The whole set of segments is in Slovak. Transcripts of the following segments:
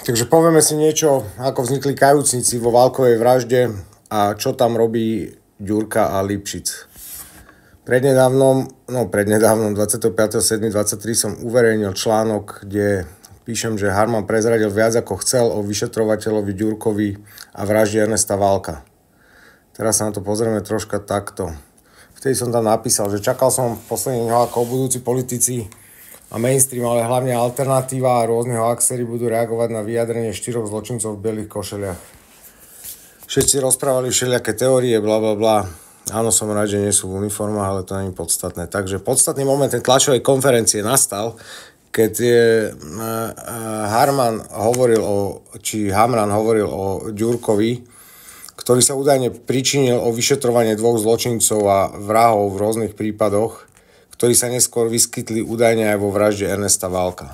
Takže povieme si niečo, ako vznikli kajúcnici vo Válkovej vražde a čo tam robí Ďurka a Lipšic. Prednedávnom, 25.7.23 som uverejnil článok, kde píšem, že Harman prezradil viac ako chcel o vyšetrovateľovi Ďurkovi a vražde Ernesta Válka. Teraz sa na to pozrieme troška takto. Vtedy som tam napísal, že čakal som posledných dňoch ako budúci politici a mainstream, ale hlavne alternatíva a rôzne hoaxery budú reagovať na vyjadrenie 4 zločincov v bielých košeliach. Všetci rozprávali všelijaké teórie, blablabla. Áno, som rád, že nie sú v uniformách, ale to nie je podstatné. Takže podstatný moment tej tlačovej konferencie nastal, keď Hamran hovoril o Ďurkovi, ktorý sa údajne pričinil o vyšetrovanie 2 zločincov a vrahov v rôznych prípadoch, ktorí sa neskôr vyskytli údajne aj vo vražde Ernesta Válka.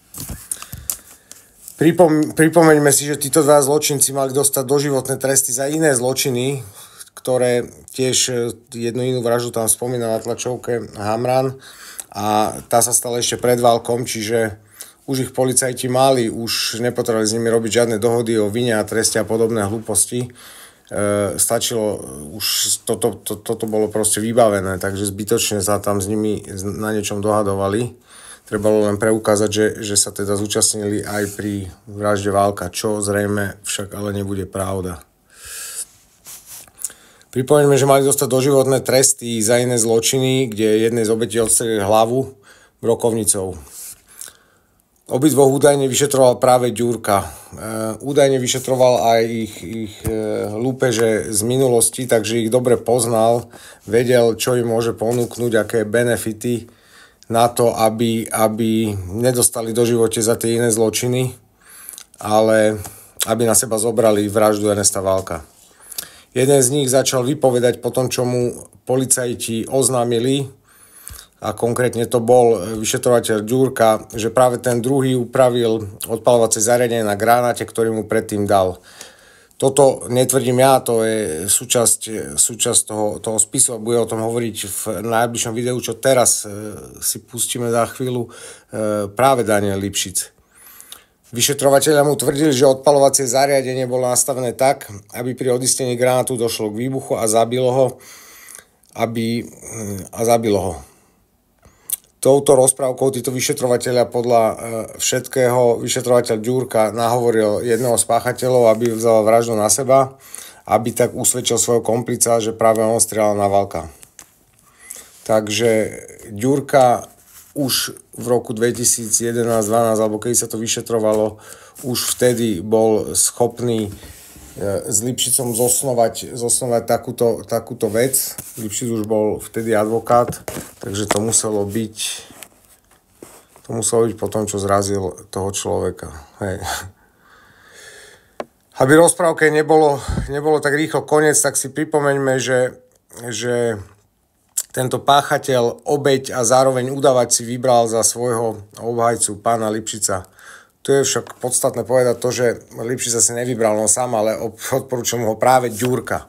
Pripomeňme si, že títo 2 zločinci mali dostať doživotné tresty za iné zločiny, ktoré tiež jednu inú vraždu tam spomínal na tlačovke Hamran a tá sa stala ešte pred Válkom, čiže už ich policajti mali, už nepotrebovali s nimi robiť žiadne dohody o vine a treste a podobné hlúposti. Stačilo, už toto bolo proste vybavené, takže zbytočne sa tam s nimi na niečom dohadovali. Trebalo len preukázať, že sa teda zúčastnili aj pri vražde Válka, čo zrejme však ale nebude pravda. Pripomeňme, že mali dostať doživotné tresty za iné zločiny, kde jednej z obetí odstrelili hlavu brokovnicou. Obidvoch údajne vyšetroval práve Ďurka. Údajne vyšetroval aj ich lúpeže z minulosti, takže ich dobre poznal, vedel, čo im môže ponúknuť, aké benefity na to, aby nedostali do živote za tie iné zločiny, ale aby na seba zobrali vraždu Ernesta Válka. Jeden z nich začal vypovedať po tom, čo mu policajti oznámili, a konkrétne to bol vyšetrovateľ Ďurka, že práve ten druhý upravil odpaľovacie zariadenie na granáte, ktorý mu predtým dal. Toto netvrdím ja, to je súčasť toho spisu a bude o tom hovoriť v najbližšom videu, čo teraz si pustíme za chvíľu práve Daniel Lipšic. Vyšetrovateľia mu tvrdili, že odpaľovacie zariadenie bolo nastavené tak, aby pri odistení granátu došlo k výbuchu a zabilo ho. Touto rozprávkou títo vyšetrovateľia podľa všetkého vyšetrovateľ Ďurka nahovoril jedného z páchateľov, aby vzal vraždu na seba, aby tak usvedčil svojho komplica, že práve on strieľal na Válka. Takže Ďurka už v roku 2011-2012, alebo keď sa to vyšetrovalo, už vtedy bol schopný s Lipšicom zosnovať takúto vec. Lipšic už bol vtedy advokát, takže to muselo byť po tom, čo zrazil toho človeka. Hej. Aby rozprávke nebolo tak rýchlo koniec, tak si pripomeňme, že tento páchateľ, obeť a zároveň udavač si vybral za svojho obhajcu pána Lipšica. Tu je však podstatné povedať to, že Lipšic si nevybral on sám, ale odporúčil mu ho práve Ďurka.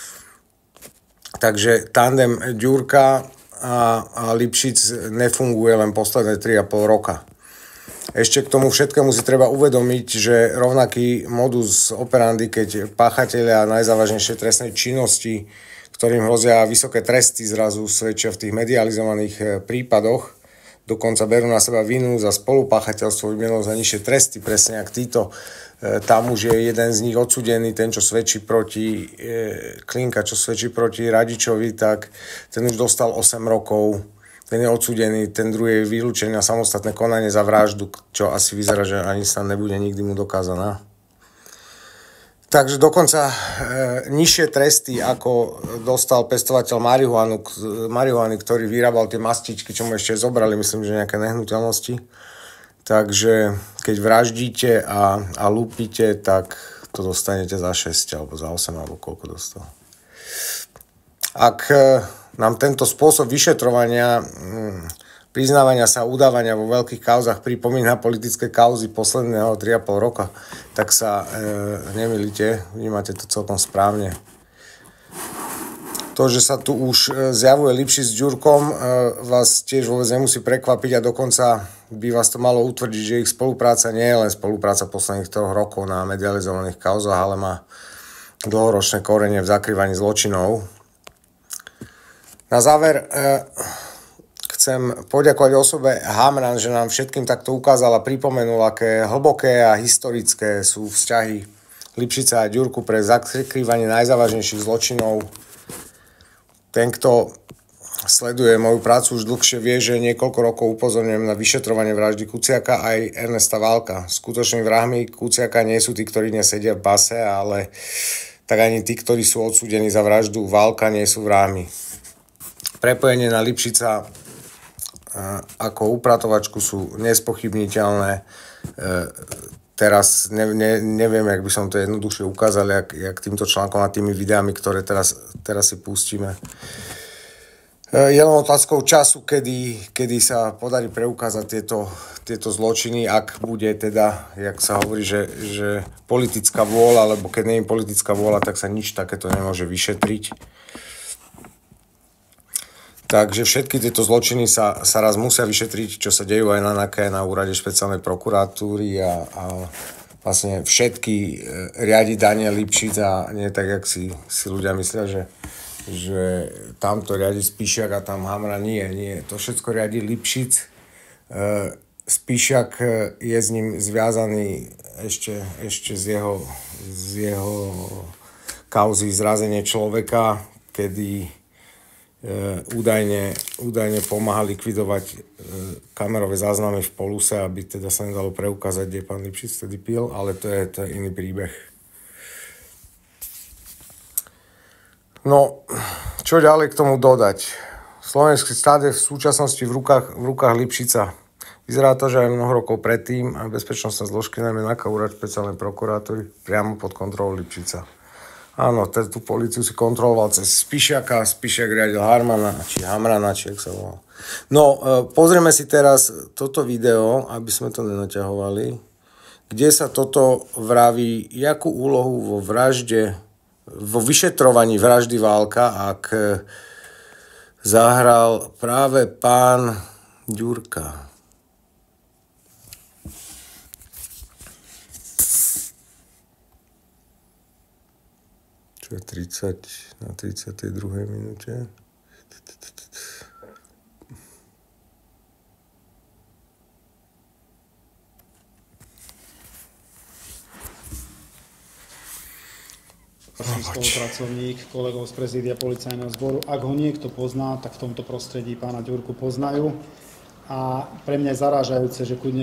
Takže tandem Ďurka a Lipšic nefunguje len posledné 3,5 roka. Ešte k tomu všetkému si treba uvedomiť, že rovnaký modus operandi, keď páchatelia najzávažnejšej trestnej činnosti, ktorým hrozia vysoké tresty, zrazu svedčia v tých medializovaných prípadoch. Dokonca berú na seba vinu za spolupáchateľstvo, vymenujú za nižšie tresty, presne ako títo. Tam už je jeden z nich odsúdený, ten, čo svedčí proti Klinka, čo svedčí proti Radičovi, tak ten už dostal 8 rokov. Ten je odsúdený, ten druhý je vylúčený na samostatné konanie za vraždu, čo asi vyzerá, že ani sa nebude nikdy mu dokázaná. Takže dokonca nižšie tresty, ako dostal pestovateľ marihuany, ktorý vyrábal tie mastičky, čo mu ešte zobrali, myslím, že nejaké nehnuteľnosti. Takže keď vraždíte a lúpite, tak to dostanete za 6 alebo za 8 alebo koľko dostal. Ak nám tento spôsob vyšetrovania, priznávania sa, udávania vo veľkých kauzach pripomína politické kauzy posledného 3,5 roka, tak sa nemýlite, vnímate to celkom správne. To, že sa tu už zjavuje Lipšic s Ďurkom, vás tiež vôbec nemusí prekvapiť a dokonca by vás to malo utvrdiť, že ich spolupráca nie je len spolupráca posledných 3 rokov na medializovaných kauzách, ale má dlhoročné korene v zakrývaní zločinov. Na záver chcem poďakovať osobe Hamran, že nám všetkým takto ukázala, pripomenula, aké hlboké a historické sú vzťahy Lipšica a Ďurku pre zakrývanie najzávažnejších zločinov. Ten, kto sleduje moju prácu už dlhšie, vie, že niekoľko rokov upozorňujem na vyšetrovanie vraždy Kuciaka aj Ernesta Válka. Skutočnými vrahmi Kuciaka nie sú tí, ktorí dnes sedia v base, ale tak ani tí, ktorí sú odsúdení za vraždu Válka, nie sú vrahmi. Prepojenie na Lipšica ako upratovačku sú nespochybniteľné. Teraz neviem, jak by som to jednoduchšie ukázal, jak týmto článkom a tými videami, ktoré teraz si pustíme. Je len otázkou času, kedy sa podarí preukázať tieto zločiny, ak bude teda, jak sa hovorí, že politická vôľa, alebo keď nie je politická vôľa, tak sa nič takéto nemôže vyšetriť. Takže všetky tieto zločiny sa raz musia vyšetriť, čo sa dejú aj na NAKE, na úrade špeciálnej prokuratúry a vlastne všetky riadi Daniel Lipšic a nie tak, jak si ľudia myslia, že tamto riadi Spíšiak a tam Hamran. Nie. To všetko riadi Lipšic. Spíšiak je s ním zviazaný ešte z jeho kauzy zrazenie človeka, kedy údajne pomáha likvidovať kamerové záznamy v Poluse, aby teda sa nedalo preukázať, kde pán Lipšic tedy pil, ale to je iný príbeh. No, čo ďalej k tomu dodať? Slovenský štát je v súčasnosti v rukách Lipšica. Vyzerá to, že aj mnoho rokov predtým a bezpečnostné zložky, najmä NAKA, úrad špeciálnej prokuratúry, priamo pod kontrolou Lipšica. Áno, tú políciu si kontroloval cez Spíšiaka, Spíšiak riadil Hamrana, či jak sa volal. No, pozrieme si teraz toto video, aby sme to nenaťahovali, kde sa toto vraví, jakú úlohu vo vyšetrovaní vraždy Válka, ak zahral práve pán Ďurka. Čo je 30 na 32. minúte. Spolupracovník kolegov z prezídia policajného zboru. Ak ho niekto pozná, tak v tomto prostredí pána Ďurku poznajú. A pre mňa je zarážajúce, že kľudne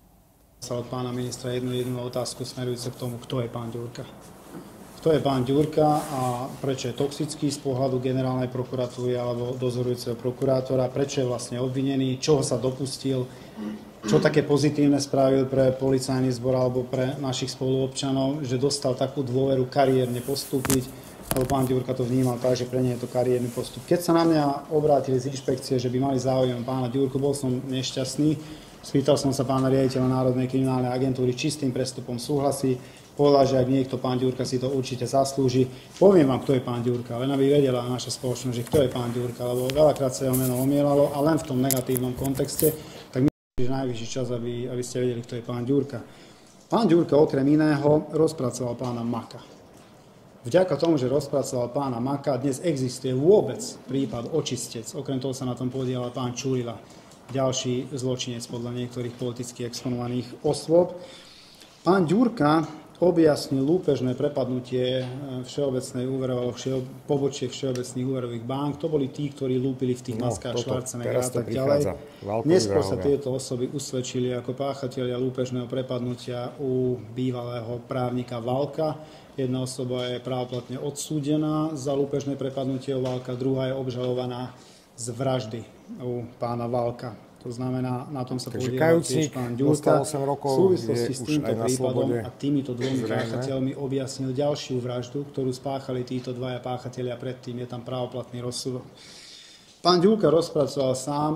sa od pána ministra jednu otázku smerujúce k tomu, kto je pán Ďurka. Kto je pán Ďurka a prečo je toxický z pohľadu generálnej prokuratúry alebo dozorujúceho prokurátora, prečo je vlastne obvinený, čoho sa dopustil, čo také pozitívne spravil pre policajný zbor alebo pre našich spoluobčanov, že dostal takú dôveru kariérne postúpiť, lebo pán Ďurka to vnímal tak, že pre nie je to kariérny postup. Keď sa na mňa obrátili z inšpekcie, že by mali záujem pána Ďurku, bol som nešťastný. Spýtal som sa pána riaditeľa Národnej kriminálnej agentúry, či s tým prestupom súhlasí. Povedal, že ak niekto pán Ďurka si to určite zaslúži. Poviem vám, kto je pán Ďurka, len aby vedela naša spoločnosť, že kto je pán Ďurka, lebo veľakrát sa jeho meno omielalo a len v tom negatívnom kontexte, tak myslím, že najvyšší čas, aby ste vedeli, kto je pán Ďurka. Pán Ďurka okrem iného rozpracoval pána Maka. Vďaka tomu, že rozpracoval pána Maka, dnes existuje vôbec prípad očistec. Okrem toho sa na tom podielal pán Čurila, ďalší zločinec podľa niektorých politicky exponovaných osôb. Pán Ďurka objasnil lúpežné prepadnutie všeobecnej úverovej pobočiek všeobecných úverových bank. To boli tí, ktorí lúpili v tých maskách Schwarzeneggera a tak ďalej. Neskôr sa tieto osoby usvedčili ako páchatelia lúpežného prepadnutia u bývalého právnika Válka. Jedna osoba je právoplatne odsúdená za lúpežné prepadnutie u Válka, druhá je obžalovaná z vraždy u pána Válka. To znamená, na tom sa podielal tiež pán Ďurka. V súvislosti s týmto prípadom a týmito dvomi páchateľmi objasnil ďalšiu vraždu, ktorú spáchali títo dvaja páchatelia predtým. Je tam právoplatný rozsudok. Pán Ďurka rozpracoval sám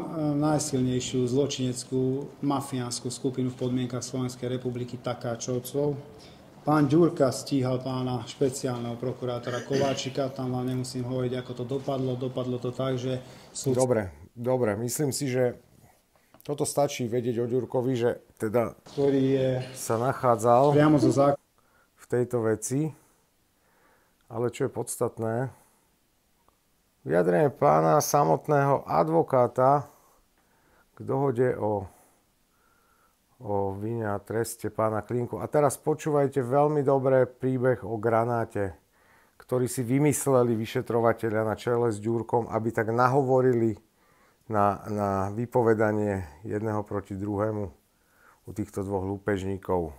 najsilnejšiu zločineckú mafiánsku skupinu v podmienkach Slovenskej republiky Takáčovcov. Pán Ďurka stíhal pána špeciálneho prokurátora Kováčika, tam vám nemusím hovoriť, ako to dopadlo. Dopadlo to tak, že súd... Dobre, myslím si, že toto stačí vedieť o Ďurkovi, že teda ktorý je sa nachádzal priamo zo v tejto veci. Ale čo je podstatné, vyjadrenie pána samotného advokáta k dohode o vine a treste pána Klinku. A teraz počúvajte veľmi dobre príbeh o granáte, ktorý si vymysleli vyšetrovatelia na čele s Ďurkom, aby tak nahovorili na vypovedanie jedného proti druhému u týchto dvoch lúpežníkov.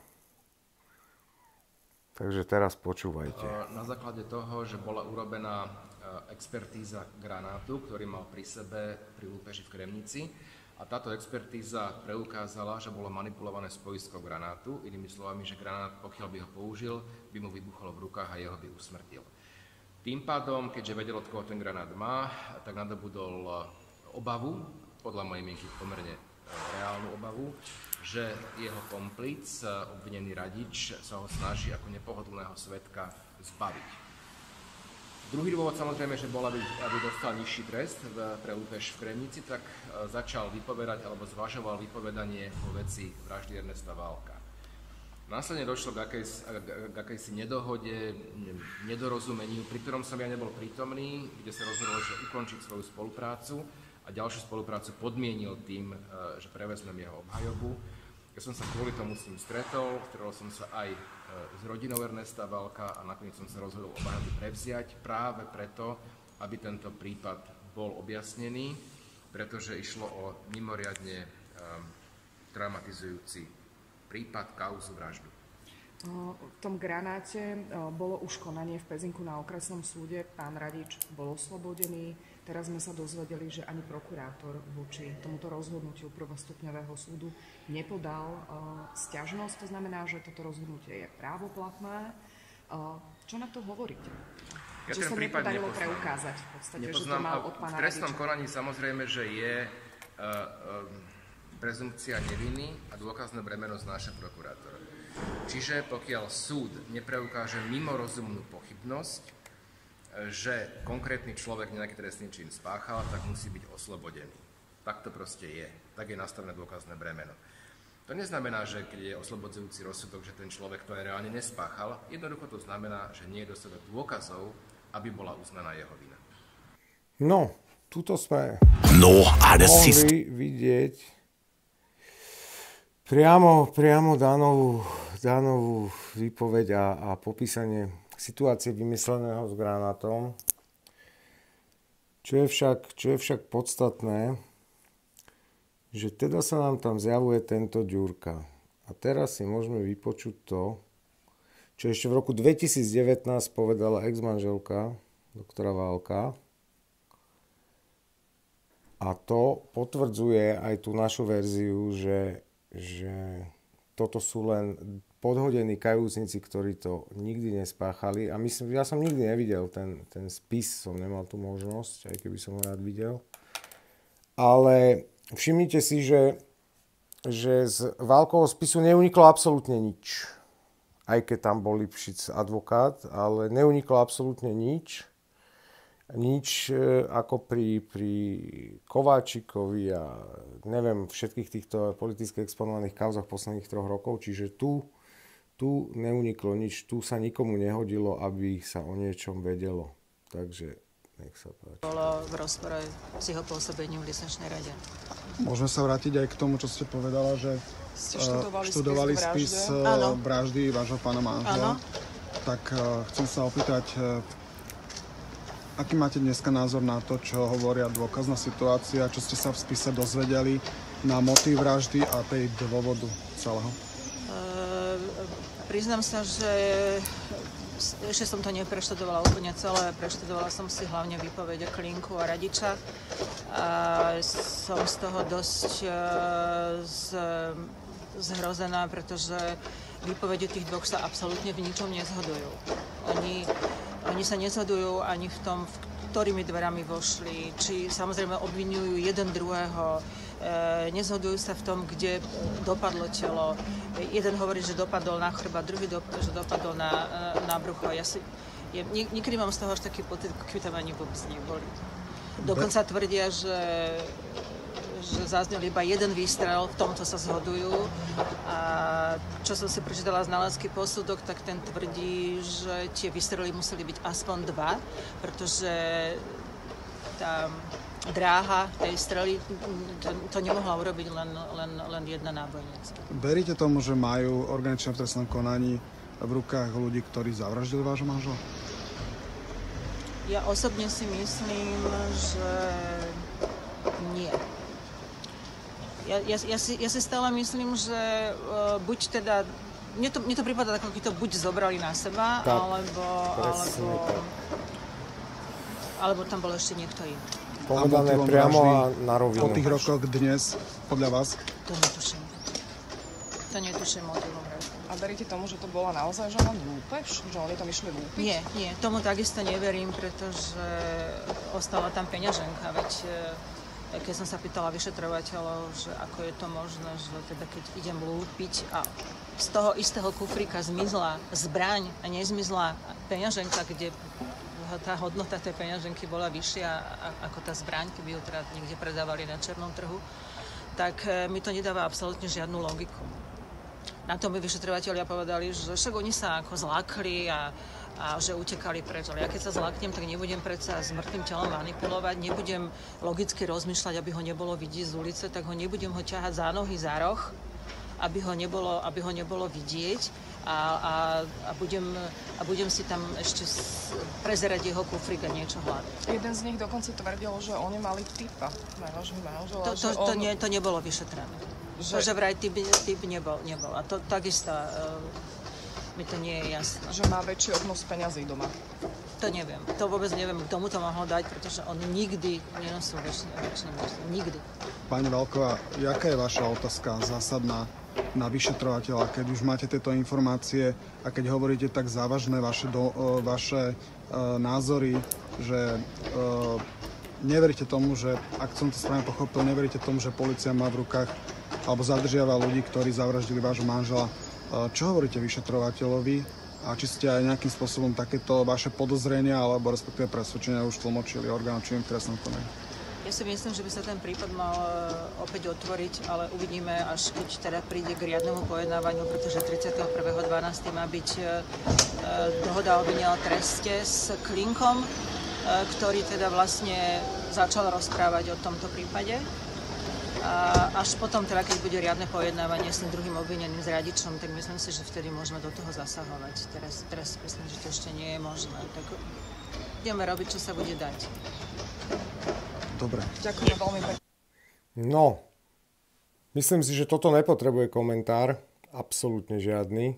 Takže teraz počúvajte. Na základe toho, že bola urobená expertíza granátu, ktorý mal pri sebe pri lúpeži v Kremnici, a táto expertíza preukázala, že bolo manipulované spojisko granátu, inými slovami, že granát, pokiaľ by ho použil, by mu vybuchol v rukách a jeho by usmrtil. Tým pádom, keďže vedel, od koho ten granát má, tak nadobudol obavu, podľa mojej mienky pomerne reálnu obavu, že jeho komplic, obvinený Radič, sa ho snaží ako nepohodlného svedka zbaviť. Druhý dôvod samozrejme, že bol, aby dostal nižší trest pre lúpež v Kremnici, tak začal vypovedať alebo zvažoval vypovedanie vo veci vraždy Ernesta Válka. Následne došlo k akejsi nedohode, nedorozumeniu, pri ktorom som ja nebol prítomný, kde sa rozhodol, že ukončiť svoju spoluprácu a ďalšiu spoluprácu podmienil tým, že prevezmem jeho obhajobu. Ja som sa kvôli tomu s ním stretol som sa aj s rodinou Ernesta Válka a nakoniec som sa rozhodol obhajobu prevziať práve preto, aby tento prípad bol objasnený, pretože išlo o mimoriadne traumatizujúci prípad, kauzu, vraždu. V tom granáte bolo už konanie v Pezinku na okresnom súde. Pán Radič bol oslobodený. Teraz sme sa dozvedeli, že ani prokurátor voči tomuto rozhodnutiu prvostupňového súdu nepodal sťažnosť. To znamená, že toto rozhodnutie je právoplatné. Čo na to hovoríte? Ja že sa nepodarilo preukázať v podstate, že to mal od pána Radiča. V trestnom konaní samozrejme, že je prezumpcia neviny a dôkazné bremeno znáša prokurátor. Čiže pokiaľ súd nepreukáže mimo rozumnú pochybnosť, že konkrétny človek nejaký trestný čin spáchal, tak musí byť oslobodený. Tak to proste je. Tak je nastavené dôkazné bremeno. To neznamená, že keď je oslobodzujúci rozsudok, že ten človek to aj reálne nespáchal. Jednoducho to znamená, že nie je dostatok dôkazov, aby bola uznaná jeho vina. No, tuto sme mohli vidieť priamo Danovú výpoveď a popísanie situácie vymysleného s granátom. Čo je však podstatné, že teda sa nám tam zjavuje tento Ďurka. A teraz si môžeme vypočuť to, čo ešte v roku 2019 povedala ex-manželka doktora Válka. A to potvrdzuje aj tú našu verziu, že toto sú len podhodení kajúcnici, ktorí to nikdy nespáchali. A ja som nikdy nevidel ten spis, som nemal tú možnosť, aj keby som ho rád videl. Ale všimnite si, že z Válkovho spisu neuniklo absolútne nič. Aj keď tam bol Lipšic advokát, ale neuniklo absolútne nič. Nič ako pri Kováčikovi a neviem, všetkých týchto politicky exponovaných kauzach posledných 3 rokov. Čiže tu neuniklo nič, tu sa nikomu nehodilo, aby sa o niečom vedelo. Takže nech sa páči. Bolo v rozpore s jeho pôsobením v licenčnej rade. Môžeme sa vrátiť aj k tomu, čo ste povedala, že študovali spis vraždy vášho pána manžela. Tak chcem sa opýtať, aký máte dneska názor na to, čo hovoria dôkazná situácia, čo ste sa v spise dozvedeli na motív vraždy a tej dôvodu celého? Priznám sa, že ešte som to nepreštudovala úplne celé. Preštudovala som si hlavne výpovede Klinku a Radiča. A som z toho dosť zhrozená, pretože výpovede tých dvoch sa absolútne v ničom nezhodujú. Oni sa nezhodujú ani v tom, ktorými dverami vošli, či samozrejme obviňujú jeden druhého nezhodujú sa v tom, kde dopadlo telo. Jeden hovorí, že dopadol na chrbát, druhý, že dopadol na brucho. Niekedy mám z toho až taký pocit, ako keby tam ani vôbec neboli. Dokonca tvrdia, že zaznel iba jeden výstrel, v tomto sa zhodujú. A čo som si prečítala znalecký posudok, tak ten tvrdí, že tie výstrely museli byť aspoň 2, pretože tá dráha tej strely to nemohla urobiť len jedna nábojnica. Veríte tomu, že majú orgány činné v trestnom konaní v rukách ľudí, ktorí zavraždili vášho manžela? Ja osobne si myslím, že nie. Ja si stále myslím, že buď teda mne to prípada, ako by to buď zobrali na seba, alebo tam bol ešte niekto iný. Povedané priamo a na rovinu. Po tých rokoch dnes, podľa vás? To netuším motivom vraždy. A veríte tomu, že to bola naozaj len lúpež? Že oni tam išli lúpiť? Nie, tomu takisto neverím, pretože ostala tam peňaženka, veď keď som sa pýtala vyšetrovateľov, že ako je to možné, že teda keď idem lúpiť a z toho istého kufríka zmizla zbraň a nezmizla peňaženka, kde tá hodnota tej peňaženky bola vyššia ako tá zbraň, keby ju teda niekde predávali na černom trhu, tak mi to nedáva absolútne žiadnu logiku. Na to mi vyšetrovatelia povedali, že však oni sa ako zlákli a že utekali preč. Ale ja keď sa zláknem, tak nebudem predsa s mŕtvým telom manipulovať, nebudem logicky rozmýšľať, aby ho nebolo vidieť z ulice, tak ho nebudem ho ťahať za nohy, za roh, aby ho nebolo vidieť a budem si tam ešte prezerať jeho kufrík a niečo hľadať. Jeden z nich dokonca tvrdil, že oni mali typa na vášho manžela. To nebolo vyšetrené. Že vraj typ nebol. A to takisto mi to nie je jasné. Že má väčší obnos peňazí doma. To neviem. To vôbec neviem, kto mu to mohol dať, pretože on nikdy nenosil väčšie množstvo. Nikdy. Pani Válková, jaká je vaša otázka zásadná na vyšetrovateľa, keď už máte tieto informácie a keď hovoríte tak závažné vaše názory, že neveríte tomu, že, ak som to správne pochopil, neveríte tomu, že polícia má v rukách alebo zadržiava ľudí, ktorí zavraždili vášho manžela. Čo hovoríte vyšetrovateľovi a či ste aj nejakým spôsobom takéto vaše podozrenia alebo respektíve presvedčenia už tlmočili orgánom činným v trestnom konaní? Ja si myslím, že by sa ten prípad mal opäť otvoriť, ale uvidíme, až keď teda príde k riadnemu pojednávaniu, pretože 31.12. má byť dohoda o vine o treste s Klinkom, ktorý teda vlastne začal rozprávať o tomto prípade. A až potom, teda, keď bude riadne pojednávanie s tým druhým obvineným, s Radičom, tak myslím si, že vtedy môžeme do toho zasahovať. Teraz myslím, že to ešte nie je možné. Tak budeme robiť, čo sa bude dať. Dobre. Ďakujem veľmi pekne. No, myslím si, že toto nepotrebuje komentár. Absolútne žiadny.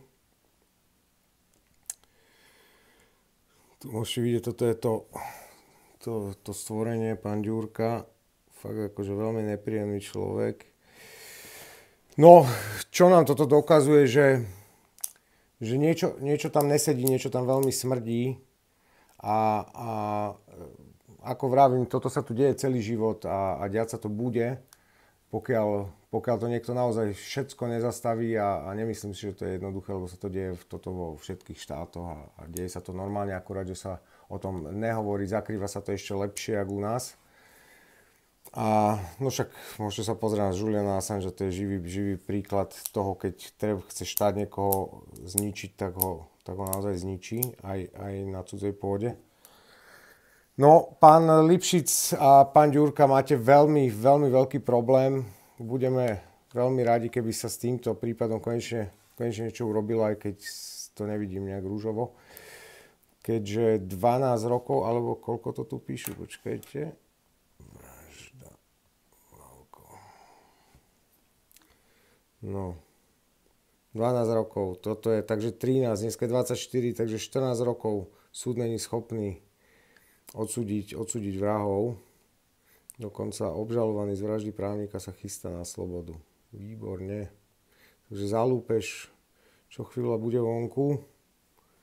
Tu môžete vidieť, toto je to stvorenie, pán Ďurka. Fakt akože veľmi nepríjemný človek. No, čo nám toto dokazuje, že niečo tam nesedí, niečo tam veľmi smrdí a ako vravím, toto sa tu deje celý život a diať sa to bude, pokiaľ to niekto naozaj všetko nezastaví a nemyslím si, že to je jednoduché, lebo sa to deje toto vo všetkých štátoch a deje sa to normálne, akurát, že sa o tom nehovorí, zakrýva sa to ešte lepšie, ako u nás. A no však môžete sa pozrieť na Juliana Assange, že to je živý príklad toho, keď chce štát niekoho zničiť, tak ho naozaj zničí, aj na cudzej pôde. No, pán Lipšic a pán Ďurka, máte veľmi, veľmi veľký problém. Budeme veľmi radi, keby sa s týmto prípadom konečne niečo urobilo, aj keď to nevidím nejak rúžovo. Keďže 12 rokov, alebo koľko to tu píšu, počkajte. No, 12 rokov, toto je, takže 13, dneska je 24, takže 14 rokov súd není schopný odsúdiť vrahov. Dokonca obžalovaný z vraždy právnika sa chystá na slobodu. Výborne. Takže za lúpež, čo chvíľa bude vonku.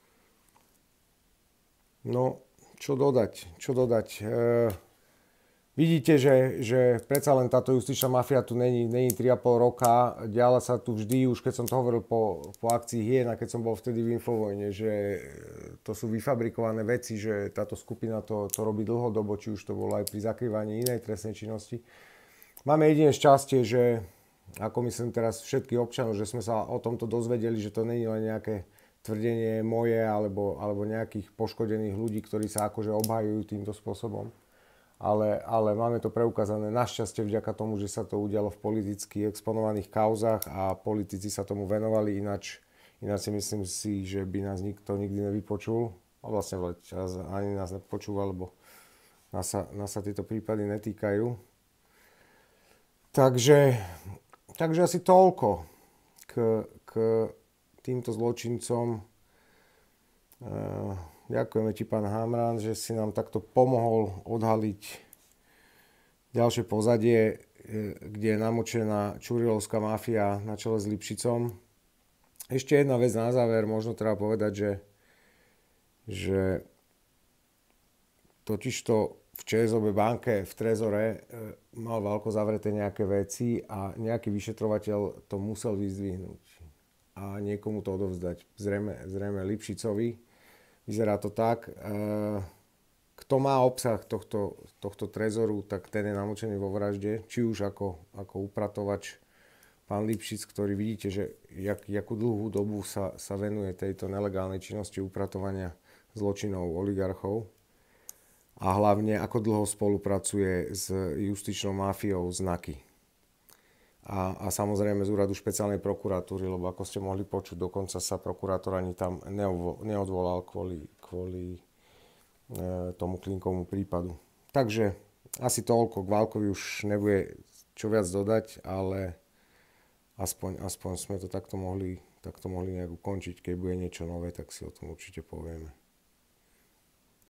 No, čo dodať? vidíte, že predsa len táto justičná mafia tu není 3,5 roka. Diala sa tu vždy, už keď som to hovoril po akcii Hyena, keď som bol vtedy v Infovojne, že to sú vyfabrikované veci, že táto skupina to robí dlhodobo, či už to bolo aj pri zakrývaní inej trestnej činnosti. Máme jediné šťastie, že ako myslím teraz všetkých občanov, že sme sa o tomto dozvedeli, že to není len nejaké tvrdenie moje alebo nejakých poškodených ľudí, ktorí sa akože obhajujú týmto spôsobom. Ale máme to preukázané našťastie vďaka tomu, že sa to udialo v politicky exponovaných kauzách a politici sa tomu venovali, ináč si myslím si, že by nás nikto nikdy nevypočul. A vlastne ani nás nepočúval, lebo nás sa tieto prípady netýkajú. Takže asi toľko k týmto zločincom. Ďakujeme ti, pán Hamran, že si nám takto pomohol odhaliť ďalšie pozadie, kde je namočená čurilovská mafia na čele s Lipšicom. Ešte jedna vec na záver, možno treba povedať, že totižto v ČSOB banke v Trezore mal Valko zavreté nejaké veci a nejaký vyšetrovateľ to musel vyzdvihnúť a niekomu to odovzdať, zrejme Lipšicovi. Vyzerá to tak. Kto má obsah tohto trezoru, tak ten je namočený vo vražde. Či už ako upratovač pán Lipšic, ktorý vidíte, že jakú dlhú dobu sa venuje tejto nelegálnej činnosti upratovania zločinov oligarchov. A hlavne ako dlho spolupracuje s justičnou mafiou Znaky. A samozrejme z úradu špeciálnej prokuratúry, lebo ako ste mohli počuť, dokonca sa prokurátor ani tam neodvolal kvôli tomu Klinkovmu prípadu. Takže asi toľko, k Valkovi už nebude čo viac dodať, ale aspoň sme to takto mohli nejak ukončiť. Keď bude niečo nové, tak si o tom určite povieme.